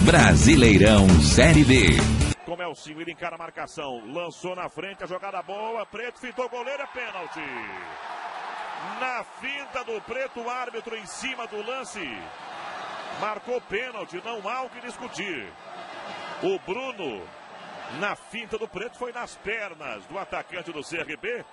Brasileirão Série B. Como é o Elcinho, ele encara a marcação, lançou na frente, a jogada boa, Preto fintou o goleiro, é pênalti. Na finta do Preto, o árbitro em cima do lance marcou pênalti, não há o que discutir. O Bruno, na finta do Preto, foi nas pernas do atacante do CRB.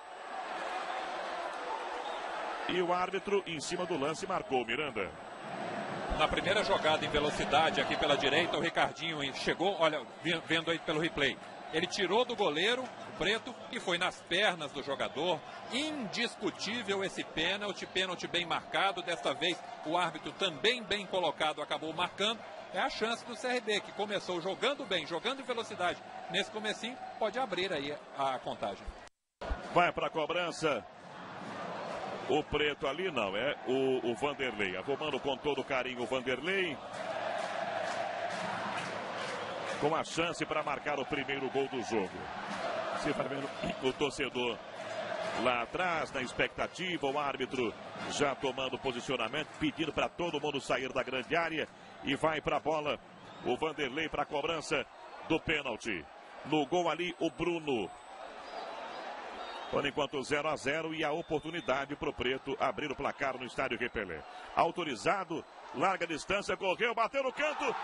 E o árbitro em cima do lance marcou, Miranda. Na primeira jogada em velocidade aqui pela direita, o Ricardinho chegou, olha, vendo aí pelo replay. Ele tirou do goleiro, o Preto, e foi nas pernas do jogador. Indiscutível esse pênalti, pênalti bem marcado. Desta vez o árbitro também bem colocado acabou marcando. É a chance do CRB, que começou jogando bem, jogando em velocidade. Nesse comecinho, pode abrir aí a contagem. Vai para a cobrança. O Preto ali não, é o Vanderlei. Arrumando com todo carinho o Vanderlei. Com a chance para marcar o primeiro gol do jogo. Você vai vendo o torcedor lá atrás, na expectativa, o árbitro já tomando posicionamento, pedindo para todo mundo sair da grande área. E vai para a bola o Vanderlei para a cobrança do pênalti. No gol ali o Bruno. Por enquanto 0-0 e a oportunidade para o Preto abrir o placar no estádio Repelé. Autorizado, larga distância, correu, bateu no canto. Gol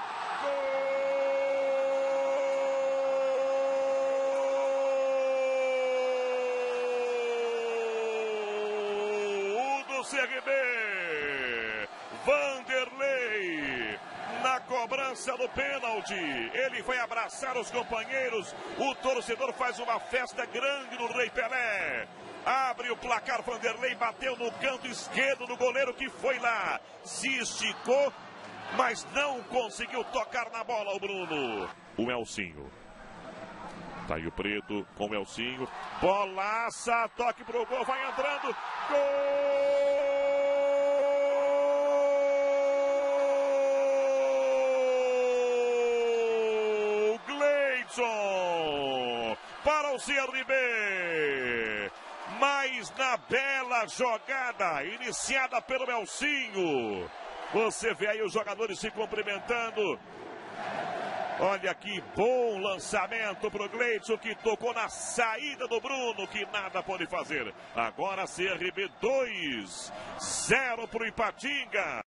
do CRB. Vanderlei. Na cobrança do pênalti, ele vai abraçar os companheiros, o torcedor faz uma festa grande no Rei Pelé, abre o placar, Vanderlei bateu no canto esquerdo do goleiro que foi lá, se esticou, mas não conseguiu tocar na bola o Bruno. O Elcinho, tá aí o Preto com o Elcinho, bolaça, toque pro gol, vai entrando, gol! Para o CRB, mas na bela jogada iniciada pelo Elcinho, você vê aí os jogadores se cumprimentando. Olha que bom lançamento para o Gleidson, que tocou na saída do Bruno, que nada pode fazer. Agora CRB 2-0 para o Ipatinga.